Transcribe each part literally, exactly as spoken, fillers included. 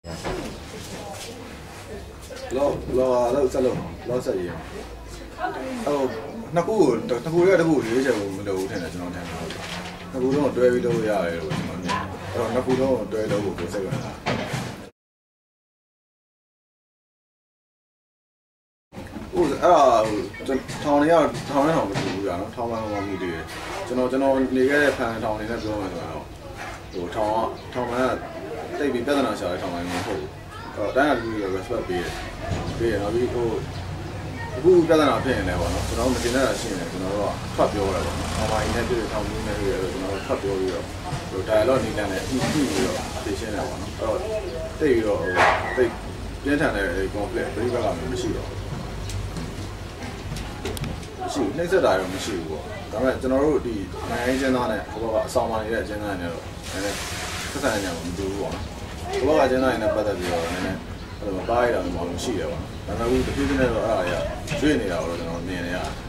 လောလောလောက်ဆက်လို့လောက်ဆက်ရဟိုနှစ်ခုကိုတစ်ခုရဲ့တစ်ခုရွေးချယ်ဖို့မလိုဘူးထင်တယ်ကျွန်တော်ထင်တယ်နှစ်ခုတော့တွဲပြီးလုပ်ရရတယ်လို့ကျွန်တော်မြင်အဲ့တော့နှစ်ခုတော့တွဲလုပ်ဖို့ကိုစိတ်ဝင်စားဟိုအဲ့ဒါထောင်နေရထောင်နေတော့မတူဘူးကြာနော်ထောင်မှမမှုတည်တယ်ကျွန်တော်ကျွန်တော်နေခဲ့တဲ့ဖန်ထောင်နေနဲ့ပြောမှဆိုတော့ဟိုထောင်ထောင်မှတိတ်ပြီးပြဿနာရှာတဲ့ထောင်မှမဟုတ်ဘူးအဲ့တော့တိုင်းကလူတွေ respect ပေးတယ်ပေးရတော့ဒီဟိုအခုပြဿနာဖြစ်နေတယ်ပေါ့နော်ကျွန်တော်မတင်တဲ့ရှိနေတယ်ကျွန်တော်တို့ကဖတ်ပြောတာပေါ့နော်။အော်မိုင်းနဲ့ပြည်ထောင်မှုနဲ့ပြည်တော့ကျွန်တော်တို့ဖတ်ပြောပြီးတော့ဟို dialogue နေနဲ့အီးပြီးတော့သိရှင်းတယ်ပေါ့နော်။အဲ့တော့တိတ်ပြီးတော့ဟိုတိတ်ပြင်းထန်တဲ့ conflict ပြိပကလည်းမရှိတော့မရှိနှိမ့်ဆက်တာရောမရှိဘူးပေါ့။ဒါပေမဲ့ကျွန်တော်တို့ဒီနိုင်ငံရေးကျင်းသားနဲ့ဟိုဘက်ကအဆောင်ပါနေတဲ့ကျင်းသားတွေနဲ့တော့နည်းနည်းဆက်ဆံနေကြမှာမတူဘူးပေါ့နော်။ဟိုဘက်ကကျင်းသားတွေနဲ့ပတ်သက်ပြီးတော့နည်းနည်းအဲ့လိုပါရတာမျိုးမရှိတယ်ပေါ့။ဒါပေမဲ့အခုတဖြည်းဖြည်းနဲ့တော့အဲ့ဒါတွေကကျွေးနေတာတော့ကျွန်တော်မြင်နေရတယ်။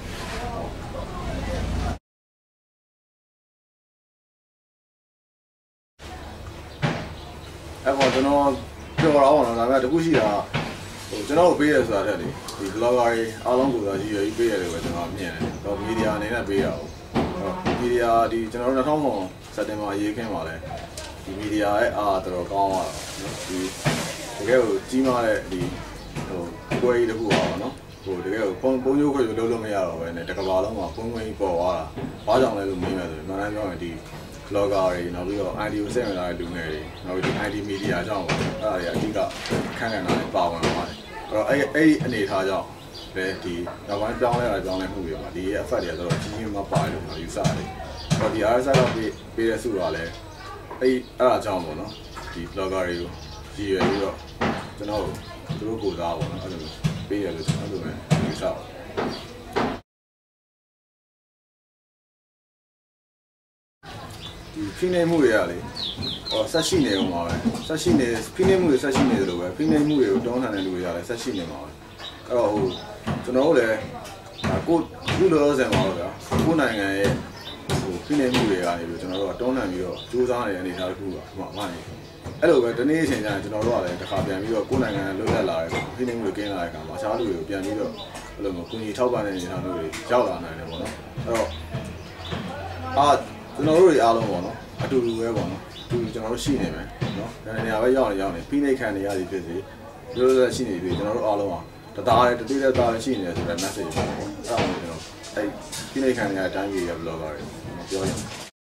အဲ့တော့ကျွန်တော်ပြောတော့ပေါ့နော်ဒါပေမဲ့တခုရှိတာဟိုကျွန်တော်ပေးရဆိုတာတဲ့လေဒီ blogger တွေအားလုံးကိုတော့ကြီးရွေးပေးရတယ်ပဲကျွန်တော်မြင်တယ်။တော့ media အနေနဲ့ပေးရအောင်။ media ဒီကျွန်တော်တို့၂၀၀၀စက်တင်ဘာရေးခင်းပါလဲဒီ media ရဲ့အားတော်တော်ကောင်းသွားတာဒီတကယ်ကိုကြီးမားတဲ့ဒီဟိုပွဲကြီးတစ်ခုပါတော့နော်ဟိုတကယ်ကိုပုံပုံရိုးခွေလို့လုပ်လို့မရတော့ပဲねတကဘာလုံးမှာပုံပွင့်ပေါ်သွားတာဘာကြောင့်လဲလို့မေးမယ်ဆိုရင်မှန်တယ်ပြောရင်ဒီ blogger တွေနောက်ပြီးတော့ I T ကိုစိတ်ဝင်စားတဲ့လူငယ်တွေနောက်ပြီး I T media ကြောင့်ပေါ့အဲ့ဒါတွေအဓိကခန့်ခန့်တာတွေပါဝင်သွားတယ်အဲ့တော့အဲ့အဲ့ဒီအနေထားကြောင့်လေဒီနောက်ပိုင်းပြောင်းလဲရပြောင်းလဲမှုတွေမှာဒီရဲ့ effect တွေကတော့ကြီးကြီးမားပါတယ်လို့ကျွန်တော်ယူဆတယ်အဲ့တော့ဒီ R S I ကပေးပေးရဆိုတာလဲအဲ့အဲ့ဒါကြောင့်ပေါ့နော်ဒီ blogger တွေကိုကြည့်ရပြီးတော့ကျွန်တော်သူတို့ကိုသားပေါ့နော်အဲ့လိုပေးရလို့ကျွန်တော်တို့ပဲယူဆပါတယ်ဒီဖိနေမှုတွေကလေဟောဆက်ရှိနေအောင်ပါပဲဆက်ရှိနေဖိနေမှုတွေဆက်ရှိနေတယ်လို့ပဲဖိနေမှုတွေကိုတောင်းထားတဲ့လူတွေကလည်းဆက်ရှိနေမှာပဲအဲ့တော့ဟိုကျွန်တော်တို့လည်းကိုခုလောလောဆယ်မှာတော့ဗျာကိုနိုင်ငံရဲ့ဟိုဖိနေမှုတွေကနေပြီးကျွန်တော်တို့ကတောင်းထားပြီးတော့စူးစမ်းနေတဲ့အနေအထားတစ်ခုပါဟိုမှာမှနေအဲ့လိုပဲဒီနေ့အချိန်ကျရင်ကျွန်တော်တို့ကလည်းတစ်ခါပြန်ပြီးတော့ကိုနိုင်ငံလွတ်လပ်လာတယ်ဖိနေမှုတွေကင်းလာတဲ့အခါမှာအခြားလူတွေကိုပြန်ပြီးတော့အဲ့လိုမျိုးကိုကြီးထောက်ပံ့တဲ့အနေအထားမျိုးတွေရောက်လာနိုင်တယ်ပေါ့နော်အဲ့တော့အာကျွန်တော်တို့တွေအားလုံးပေါ့နော်အတူတူပဲပေါ့နော်အတူတူကျွန်တော်တို့ရှိနေမယ်နော်ဒါနေရာပဲရောက်နေရောက်နေဖိနှိပ်ခံနေရသည်ဖြစ်စေလို့လည်းရှိနေပြီကျွန်တော်တို့အားလုံးကတသားတတိတဲ့သားရှိနေတယ်ဆိုတဲ့ message ပေါ့အဲ့ဒါကိုကျွန်တော်အဲ့ဖိနှိပ်ခံနေရတဲ့အတိုင်းကြီးရ blogger တွေပြောရအောင်